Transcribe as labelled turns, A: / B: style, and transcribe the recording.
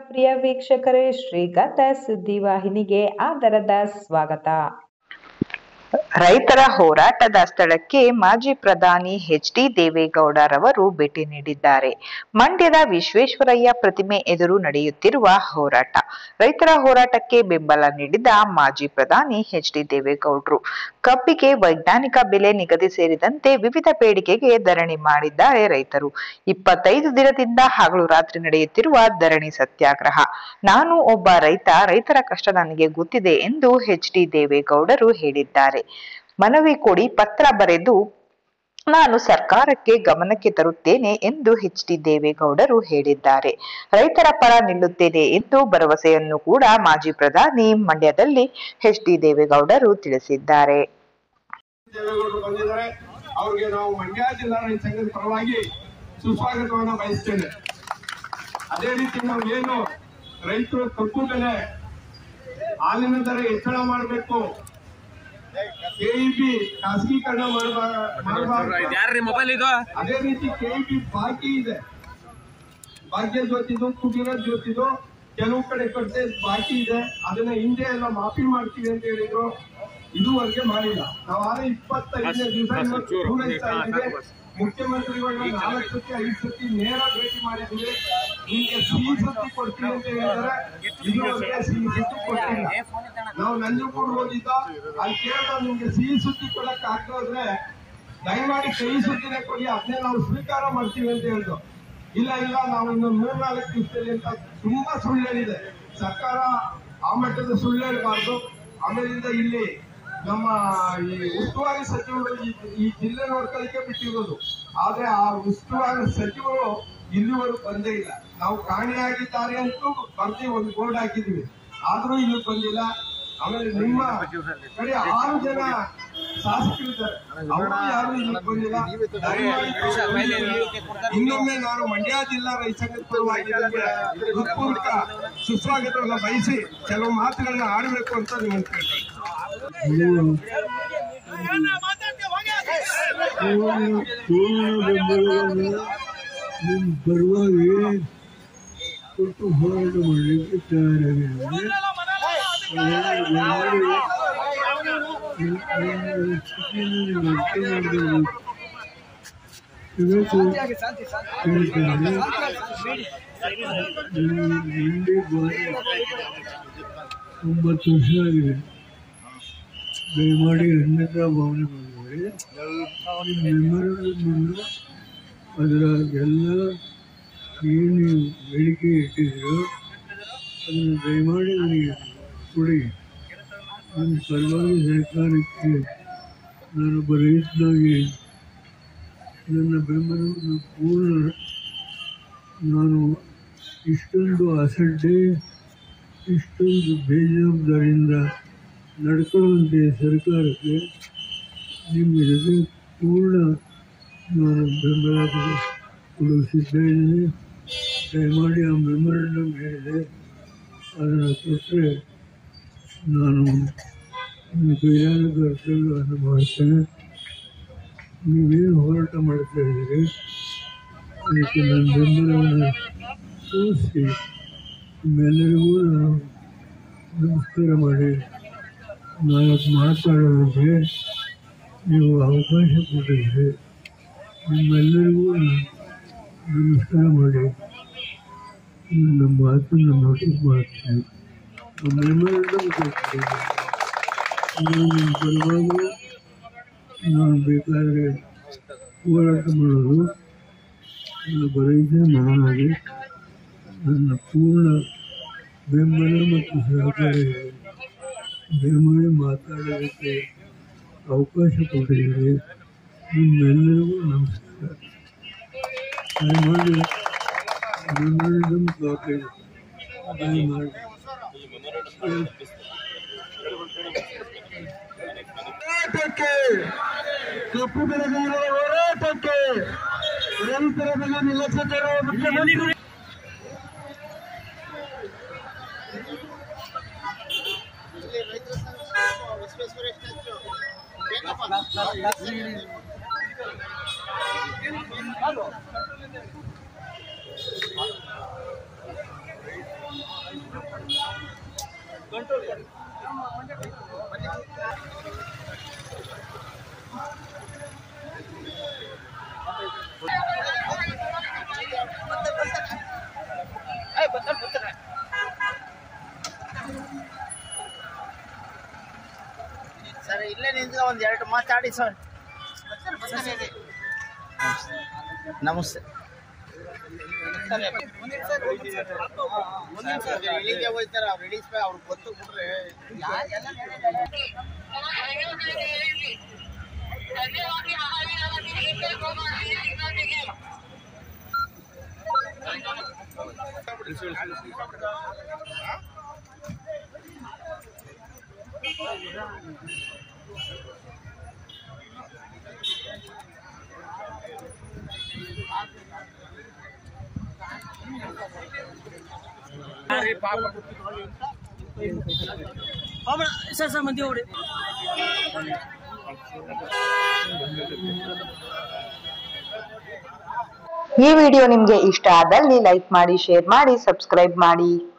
A: ಪ್ರಿಯ ವೀಕ್ಷಕರೇ, ಶ್ರೀಗಂಧ ಸುದ್ದಿವಾಹಿನಿಗೆ ಆದರದ ಸ್ವಾಗತ.
B: ರೈತರ ಹೋರಾಟದ ಸ್ಥಳಕ್ಕೆ ಮಾಜಿ ಪ್ರಧಾನಿ ಎಚ್.ಡಿ. ದೇವೇಗೌಡರವರು ಭೇಟಿ ನೀಡಿದ್ದಾರೆ. ಮಂಡ್ಯದ ವಿಶ್ವೇಶ್ವರಯ್ಯ ಪ್ರತಿಮೆ ಎದುರು ನಡೆಯುತ್ತಿರುವ ಹೋರಾಟ. ರೈತರ ಹೋರಾಟಕ್ಕೆ ಬೆಂಬಲ ನೀಡಿದ ಮಾಜಿ ಪ್ರಧಾನಿ ಎಚ್.ಡಿ. ದೇವೇಗೌಡರು ಕಬ್ಬಿಗೆ ವೈಜ್ಞಾನಿಕ ಬೆಲೆ ನಿಗದಿ ಸೇರಿದಂತೆ ವಿವಿಧ ಬೇಡಿಕೆಗೆ ಧರಣಿ ಮಾಡಿದ್ದಾರೆ. ರೈತರು 25 ದಿನದಿಂದ ಹಗಲು ರಾತ್ರಿ ನಡೆಯುತ್ತಿರುವ ಧರಣಿ ಸತ್ಯಾಗ್ರಹ. ನಾನು ಒಬ್ಬ ರೈತರ ಕಷ್ಟ ನನಗೆ ಗೊತ್ತಿದೆ ಎಂದು ಎಚ್.ಡಿ. ದೇವೇಗೌಡರು ಹೇಳಿದ್ದಾರೆ. ಮನವಿ ಕೊಡಿ ಪತ್ರ ಬರೆದು ನಾನು ಸರ್ಕಾರಕ್ಕೆ ಗಮನಕ್ಕೆ ತರುತ್ತೇನೆ ಎಂದು ಎಚ್.ಡಿ. ದೇವೇಗೌಡರು ಹೇಳಿದ್ದಾರೆ. ರೈತರ ಪರ ನಿಲ್ಲುತ್ತೇನೆ ಎಂದು ಭರವಸೆಯನ್ನು ಕೂಡ ಮಾಜಿ ಪ್ರಧಾನಿ ಮಂಡ್ಯದಲ್ಲಿ ಎಚ್.ಡಿ. ದೇವೇಗೌಡರು ತಿಳಿಸಿದ್ದಾರೆ.
C: ಅವರಿಗೆ ನಾವು ಮಂಡ್ಯ ಜಿಲ್ಲಾ ರೈತ ಸಂಘದ ಪರವಾಗಿ ಸುಸ್ವಾಗತವನ್ನು ಬಯಸ್ತೇನೆ. ಅದೇ ರೀತಿ ನಾವು ಏನು ರೈತರು ಕಬ್ಬು ಬೆಲೆ ಹಾಲಿನ ದರ ಹೆಚ್ಚಳ ಮಾಡಬೇಕು, ಕೆಇಬಿ ಖಾಸಗೀಕರಣ ಮಾಡಬಾರದು. ಅದೇ ರೀತಿ ಕೆಇಬಿ ಬಾಕಿ ಇದೆ, ಭಾಗ್ಯ ಜ್ಯೋತಿದು ಕುಟೀರ ಜ್ಯೋತಿದು ಕೆಲವು ಕಡೆ ಕಟ್ಟೆ ಬಾಕಿ ಇದೆ, ಅದನ್ನ ಹಿಂದೆ ಎಲ್ಲ ಮಾಫಿ ಮಾಡ್ತೀವಿ ಅಂತ ಹೇಳಿದ್ರು. ಇದುವರೆಗೆ ಮಾಡಿಲ್ಲ. ನಾವು 25ನೇ ದಿವಸ ಪೂರೈಸ್ತಾ ಇದ್ದೀವಿ. ಮುಖ್ಯಮಂತ್ರಿಗಳನ್ನ 4 ಸತಿ 5 ಸತಿ ನೇರ ಭೇಟಿ ಮಾಡಿದ್ದೀವಿ. ನಿಮ್ಗೆ ಸಿಹಿ ಸುದ್ದಿ ಕೊಡ್ತೀವಿ ಅಂತ ಹೇಳಿದರೆ ಇದುವರೆಗೆ ಸಿಹಿ ಸುದ್ದಿ ಕೊಟ್ಟಿಲ್ಲ. ನಾವು ನಂಜನಗೂಡು ಹೋಗಿದ್ದ ಅಲ್ಲಿ ಕೇಳಿದ ನಿಮ್ಗೆ ಸಿಹಿ ಸುದ್ದಿ ಕೊಡಕ್ ಆಗ್ತದ್ರೆ ದಯಮಾಡಿ ಕಹಿ ಸುದ್ದಿನೇ ಕೊಡಿ, ಅದನ್ನೇ ನಾವು ಸ್ವೀಕಾರ ಮಾಡ್ತೀವಿ ಅಂತ ಹೇಳಿದ್ರು. ಇಲ್ಲ ನಾವು ಇನ್ನೊಂದು 3-4 ದಿವಸದಲ್ಲಿ ಅಂತ ತುಂಬಾ ಸುಳ್ಳು ಹೇಳಿದೆ ಸರ್ಕಾರ. ಆ ಮಟ್ಟದ ಸುಳ್ಳು ಹೇಳಬಾರ್ದು. ಆಮೇಲಿಂದ ಇಲ್ಲಿ ನಮ್ಮ ಈ ಉಸ್ತುವಾರಿ ಸಚಿವರು ಈ ಜಿಲ್ಲೆ ನೋಡ್ಕೊಳ್ಳಿಕ್ಕೆ ಬಿಟ್ಟಿರೋದು, ಆದ್ರೆ ಆ ಉಸ್ತುವಾರಿ ಸಚಿವರು ಇಲ್ಲಿವರೆಗೂ ಬಂದೇ ಇಲ್ಲ. ನಾವು ಕಾಣೆಯಾಗಿದ್ದಾರೆ ಅಂತೂ ಬರ್ದಿ ಒಂದು ಬೋರ್ಡ್ ಹಾಕಿದ್ವಿ, ಆದ್ರೂ ಇಲ್ಲಿ ಬಂದಿಲ್ಲ. ಆಮೇಲೆ ನಿಮ್ಮ ಕಡೆ 6 ಜನ ಶಾಸಕರಿದ್ದಾರೆ, ಅವರು ಯಾರು ಇಲ್ಲಿ ಬಂದಿಲ್ಲ. ಇನ್ನೊಮ್ಮೆ ನಾನು ಮಂಡ್ಯ ಜಿಲ್ಲಾ ರೈತ ಸಂಘದ ಪರವಾಗಿ ಹೃತ್ಪೂರ್ವಕ ಸುಸ್ವಾಗತವನ್ನು ಬಯಸಿ ಕೆಲವು ಮಾತುಗಳನ್ನ ಆಡಬೇಕು ಅಂತ ನಿಮ್ಮನ್ನು ಕೇಳ್ತಾರೆ.
D: ನಿಮ್ಮ ಪರವಾಗಿ ಕೊಟ್ಟು ಹೋರಾಟ ಮಾಡಲಿಕ್ಕೆ ತಯಾರಾಗಿದ್ದೇನೆ. ಇವತ್ತು ಹೇಳ್ತೇನೆ, 9 ವರ್ಷ ಆಗಿದೆ. ದಯಮಾಡಿ ಅನ್ಯತಾ ಭಾವನೆ ಮಾಡಿದರೆ ಮೆಮೊರಂಡಮ್ ಅದರ ಎಲ್ಲ ಏನು ಬೇಡಿಕೆ ಇಟ್ಟಿದ್ರು ಅದನ್ನು ದಯಮಾಡಿ ನನಗೆ ಕೊಡಿ. ನನ್ನ ಪರವಾಗಿ ಸರ್ಕಾರಕ್ಕೆ ನಾನೊಬ್ಬ ರೈತನಾಗಿ ನನ್ನ ಬೆಂಬಲವನ್ನು ಪೂರ್ಣ, ನಾನು ಇಷ್ಟೊಂದು ಅಸಡ್ಡೆ ಇಷ್ಟೊಂದು ಬೇಜವಾಬ್ದಾರಿಯಿಂದ ನಡ್ಕೊಳ್ಳುವಂತೆ ಸರ್ಕಾರಕ್ಕೆ ನಿಮ್ಮ ಜೊತೆ ಪೂರ್ಣ ನಾನು ಬೆಂಬಲ ಕೊಡಲು ಸಿದ್ಧ ಇದ್ದೇನೆ. ದಯಮಾಡಿ ಆ ಮೆಮೊರಂಡಮ್ ಹೇಳಿದೆ ಅದನ್ನು ಕೊಟ್ಟರೆ ನಾನು ನಿಮ್ಮ ಕೈಲಾದ ಕರ್ತವ್ಯವನ್ನು ಮಾಡ್ತೇನೆ. ನೀವೇನು ಹೋರಾಟ ಮಾಡ್ತಾ ಇದ್ದೀರಿ ಅದಕ್ಕೆ ನನ್ನ ಬೆಂಬಲವನ್ನು ತೋರಿಸಿ ನಿಮ್ಮೆಲ್ಲರಿಗೂ ನಾನು ನಮಸ್ಕಾರ ಮಾಡಿ 4 ಮಾತಾಡೋದಕ್ಕೆ ನೀವು ಅವಕಾಶ ಕೊಟ್ಟಿದ್ದೀರಿ. ನಿಮ್ಮೆಲ್ಲರಿಗೂ ನಮಸ್ಕಾರ ಮಾಡಿ ನನ್ನ ಮಾತನ್ನು ನೋಟಿಸ್ ಮಾಡ್ತೀನಿ. ಮೆಮೊರಂಡಮ್ ಕೊಡ್ತೀನಿ. ನಿಮ್ಮ ಪರವಾಗಿ ನಾನು ಬೇಕಾದರೆ ಹೋರಾಟ ಮಾಡೋದು, ನನ್ನ ಬರೈತೆ ಮಹಾನಾಗಿ ನನ್ನ ಪೂರ್ಣ ಬೆಂಬಲ ಮತ್ತು ಸಹಕಾರ ಇದೆ. ದಯಮಾಡಿ ಮಾತಾಡೋದಕ್ಕೆ ಅವಕಾಶ ಕೊಟ್ಟಿದ್ದೀರಿ. ನಿಮ್ಮೆಲ್ಲರಿಗೂ ನಮಸ್ಕಾರ. ದಯಮಾಡಿ ಮೆಮೊರಂಡಮ್ ಕಾಪಿ ದಯಮಾಡಿ
C: ಹೋರಾಟಕ್ಕೆ, ಕಪ್ಪು ಬೆಳೆಗಾರರ ಹೋರಾಟಕ್ಕೆ, ರೈತರ ಬೆಲೆ ನಿರ್ಲಕ್ಷ್ಯ ತರುವ ಮುಖ್ಯಮಂತ್ರಿ
E: ಸರ್ ಇಲ್ಲೇ ನಿಂತ ಒಂದು ಎರಡು ಮಾತಾಡಿ ಸರ್. ನಮಸ್ತೆ. ಇಲ್ಲಿಗೆ ಹೋಗ್ತಾರೆ ಅವ್ರು ರೆಡಿ ಅವ್ರಿಗೆ ಗೊತ್ತು ಬಿಡ್ರೆ ಸರ್ ಮಂದಿ ಹೋಗ್ರಿ.
B: ಈ ವಿಡಿಯೋ ನಿಮ್ಗೆ ಇಷ್ಟ ಆದಲ್ಲಿ ಲೈಕ್ ಮಾಡಿ, ಶೇರ್ ಮಾಡಿ, ಸಬ್ಸ್ಕ್ರೈಬ್ ಮಾಡಿ.